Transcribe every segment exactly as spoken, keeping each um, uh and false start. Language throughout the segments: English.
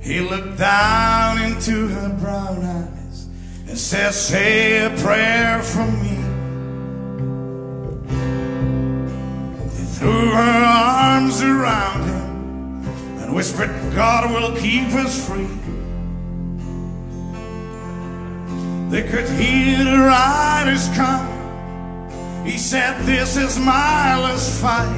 He looked down into her brown eyes and said, say a prayer for me. He threw her arms around him and whispered, God will keep us free. They could hear the riders come. He said, this is my last fight.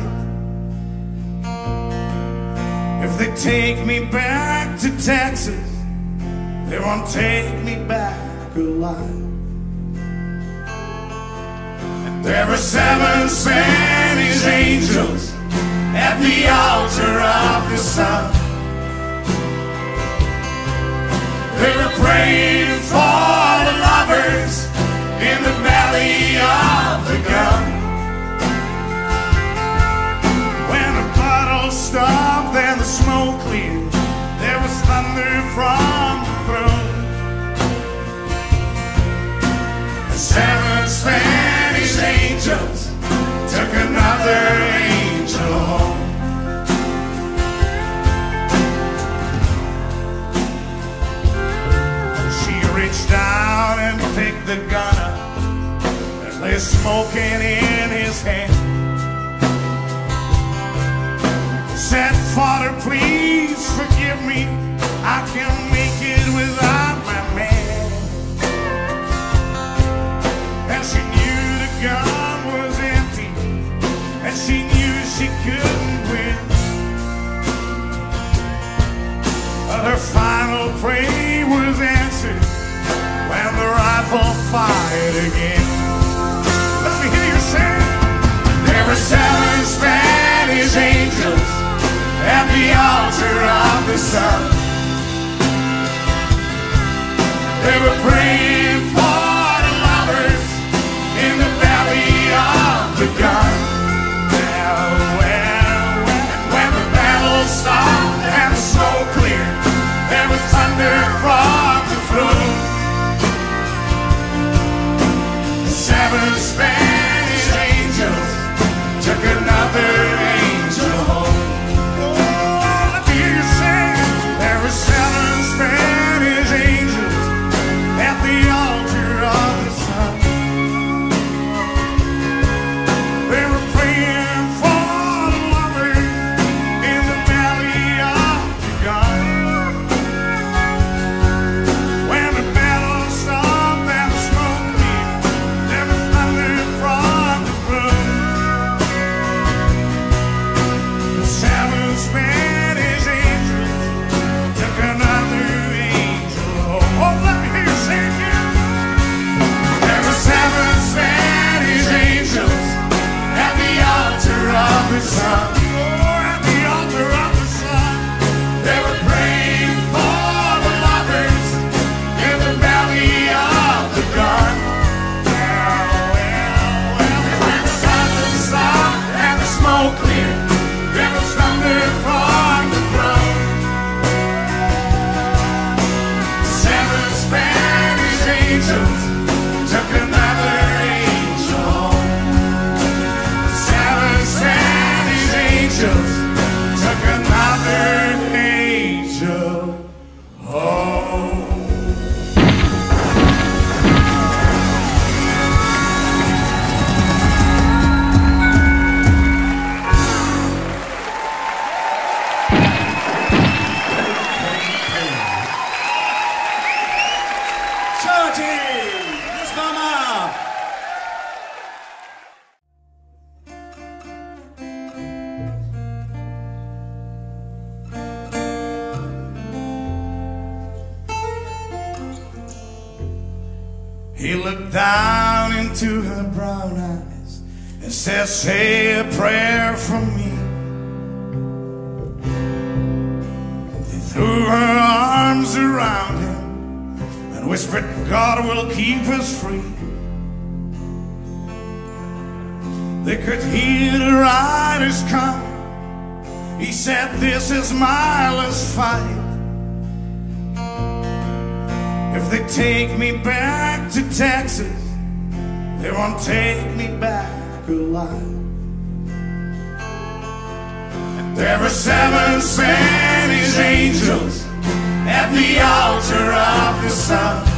If they take me back to Texas, they won't take me back alive. And there were seven Spanish angels at the altar of the sun. They were praying for the lovers in the valley of the gun. When the battle stopped and the smoke cleared, there was thunder from the throne. The seven Spanish angels took another angel home. She reached down and picked the gun up that lay smoking in his hand. Said, Father, please forgive me, I can't make it without my man. And she knew the gun was empty, and she knew she couldn't win. But her final prayer was answered when the rifle fired again. Let me hear you say, there were seven Spanish angels at the altar of the sun. They were praying for the lovers in the valley of the gun. Well, well, well, when the battle stopped and the smoke cleared, there was thunder from the throne. The seven Spanish angels took another angel home. Seven Spanish angels at the altar of the sun. They were praying for the lovers in the valley of the gun. When the battle stopped and the smoke cleared, there was thunder from the throne. The seven Spanish angels took another angel home. Oh, let me hear you say it again. There were seven Spanish angels at the altar of the sun. Oh, at the altar of the sun. They were praying for the lovers in the valley of the gun. Well, well, well, when the thunder stopped and the smoke cleared, there was thunder from the throne. Spanish angels took another angel home. Seven Spanish angels took another angel home. He looked down into her brown eyes and said, say a prayer for me. He threw her arms around him and whispered, God will keep us free. They could hear the riders come. He said, this is my last fight. If they take me back to Texas, they won't take me back alive. And there were seven Spanish angels at the altar of the Son.